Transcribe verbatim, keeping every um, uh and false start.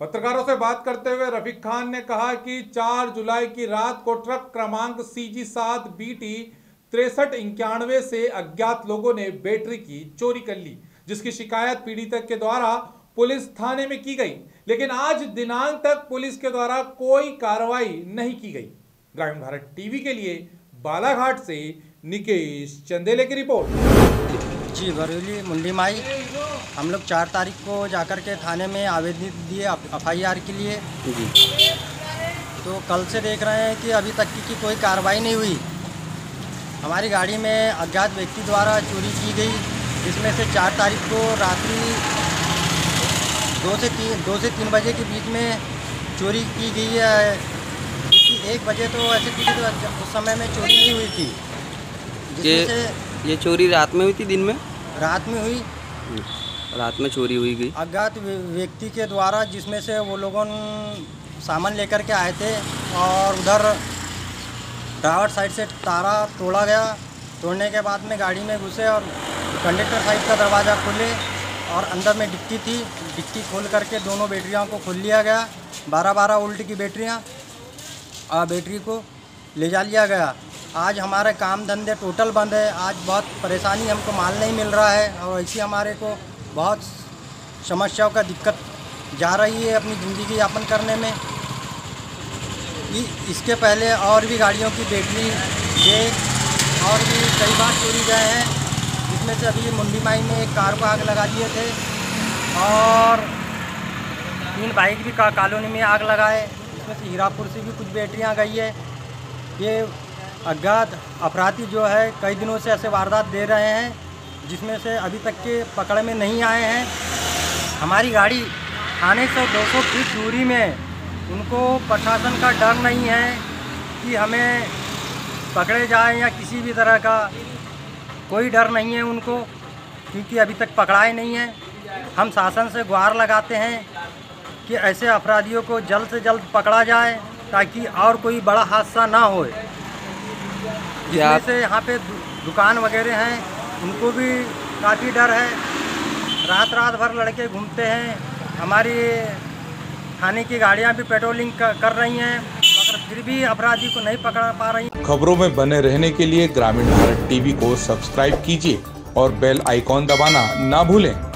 पत्रकारों से बात करते हुए रफीक खान ने कहा कि चार जुलाई की रात को ट्रक क्रमांक सी जी सात बी टी तिरसठ इक्यानवे से अज्ञात लोगों ने बैटरी की चोरी कर ली, जिसकी शिकायत पीड़ित के द्वारा पुलिस थाने में की गई, लेकिन आज दिनांक तक पुलिस के द्वारा कोई कार्रवाई नहीं की गई। ग्रामीण भारत टीवी के लिए बालाघाट से निकेश चंदेले की रिपोर्ट। जी, बरेली मुंडी माई हम लोग चार तारीख को जाकर के थाने में आवेदन दिए एफ आई आर के लिए जी। तो कल से देख रहे हैं कि अभी तक की, की कोई कार्रवाई नहीं हुई। हमारी गाड़ी में अज्ञात व्यक्ति द्वारा चोरी की गई, जिसमें से चार तारीख को रात्रि दो से तीन दो से तीन बजे के बीच में चोरी की गई है। एक बजे तो ऐसे किसी तो उस समय में चोरी नहीं हुई थी। ये, से ये चोरी रात में हुई थी, दिन में? रात में हुई, रात में चोरी हुई गई अज्ञात व्यक्ति के द्वारा, जिसमें से वो लोगों सामान लेकर के आए थे और उधर ड्राइवर साइड से तारा तोड़ा गया। तोड़ने के बाद में गाड़ी में घुसे और कंडक्टर साइड का दरवाज़ा खोले और अंदर में डिक्की थी। डिक्की खोल करके दोनों बैटरियों को खोल लिया गया, बारह बारह वोल्ट की बैटरियाँ, और बैटरी को ले जा लिया गया। आज हमारे काम धंधे टोटल बंद है। आज बहुत परेशानी, हमको माल नहीं मिल रहा है और ऐसी हमारे को बहुत समस्याओं का दिक्कत जा रही है अपनी ज़िंदगी यापन करने में। इसके पहले और भी गाड़ियों की बैटरी ये और भी कई बार चोरी गए हैं, जिसमें से अभी मुंडी माई में एक कार को आग लगा दिए थे और तीन बाइक भी का कॉलोनी में आग लगाए, जिसमें से हीरापुर से भी कुछ बैटरियाँ गई है। ये अज्ञात अपराधी जो है कई दिनों से ऐसे वारदात दे रहे हैं, जिसमें से अभी तक के पकड़ में नहीं आए हैं। हमारी गाड़ी आने से दो सौ फीट दूरी में, उनको प्रशासन का डर नहीं है कि हमें पकड़े जाए या किसी भी तरह का कोई डर नहीं है उनको, क्योंकि अभी तक पकड़ाए नहीं हैं। हम शासन से गुहार लगाते हैं कि ऐसे अपराधियों को जल्द से जल्द पकड़ा जाए, ताकि और कोई बड़ा हादसा ना हो। जिसमें से यहाँ पे दुकान वगैरह हैं, उनको भी काफ़ी डर है। रात रात भर लड़के घूमते हैं। हमारी थाने की गाड़ियाँ भी पेट्रोलिंग कर रही हैं, मगर फिर भी अपराधी को नहीं पकड़ पा रही। खबरों में बने रहने के लिए ग्रामीण भारत टीवी को सब्सक्राइब कीजिए और बेल आइकॉन दबाना ना भूलें।